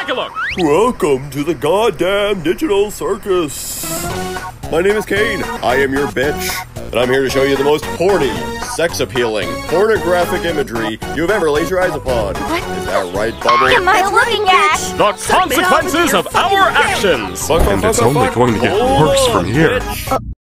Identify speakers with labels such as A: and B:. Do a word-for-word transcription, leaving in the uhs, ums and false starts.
A: take a look.
B: Welcome to the goddamn digital circus. My name is Kane. I am your bitch. And I'm here to show you the most horny, sex-appealing, pornographic imagery you've ever laid your eyes upon.
C: What?
B: Is that right, Bubble?
C: What am I looking at?
A: The consequences of our actions.
B: Fuck, fuck,
D: And
B: fuck,
D: it's
B: fuck,
D: only
B: fuck.
D: going to get
B: Hold
D: worse
B: on,
D: from here.
B: bitch.